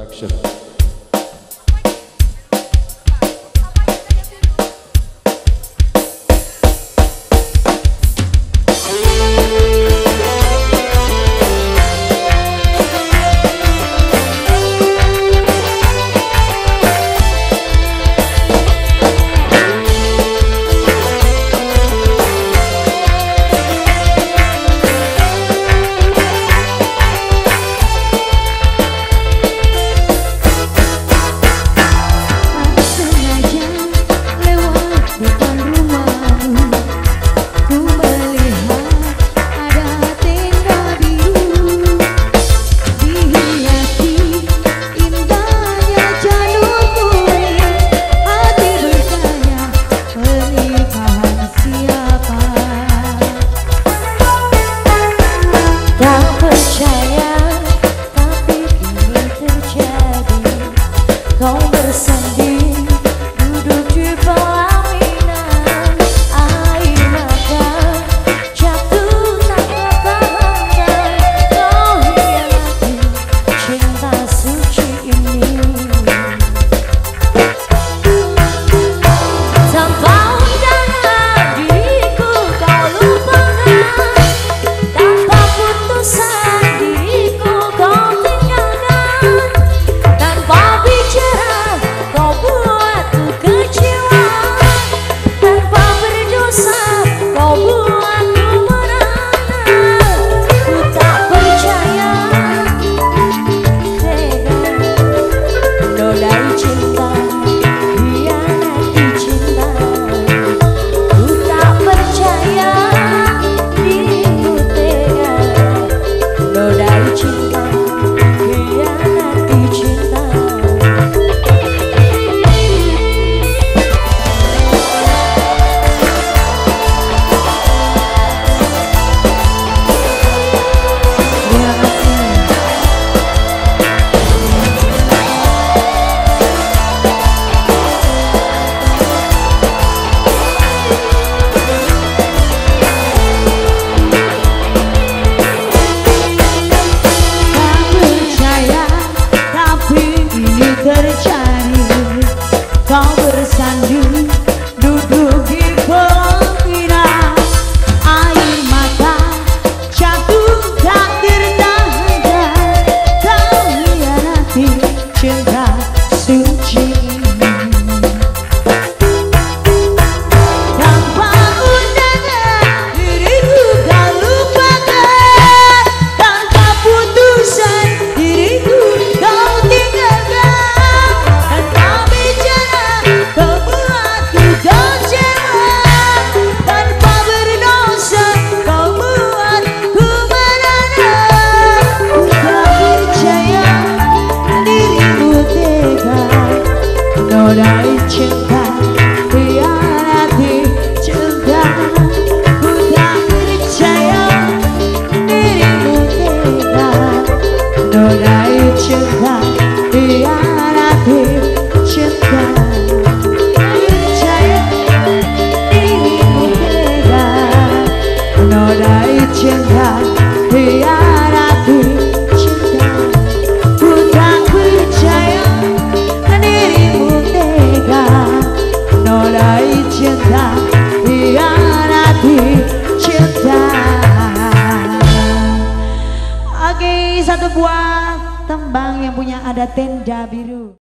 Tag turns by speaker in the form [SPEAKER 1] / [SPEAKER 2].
[SPEAKER 1] Production.
[SPEAKER 2] Kau bersanding duduk di pelaminan, air mata jatuh tak tertahan. Kau hianati cinta suci ini. Tanpa undangan diriku kau lupakan, tanpa putusan diriku kau tinggalkan, tanpa kau buatku kecewa, tanpa berdosa kau buatku merana. Ku tak percaya tega nodai cinta, hianati cinta. Ku tak percaya dirimu tega nodai cinta, hianati cinta. Kau bersanding duduk di pelaminan, air mata jatuh tak tertahan. Kau hianati cinta suci ini. Tanpa undangan diriku kau lupakan, tanpa putusan diriku kau tinggalkan, tanpa kau buatku kecewa, tanpa berdosa kau buatku merana. Ku tak percaya dirimu tega nodai cinta, hianati cinta. Ku tak percaya dirimu tega nodai cinta, hianati cinta. Nodai cinta, hianati cinta. Ku tak percaya dirimu tega nodai cinta, hianati cinta. Oke, satu buah tembang yang punya ada tenda biru.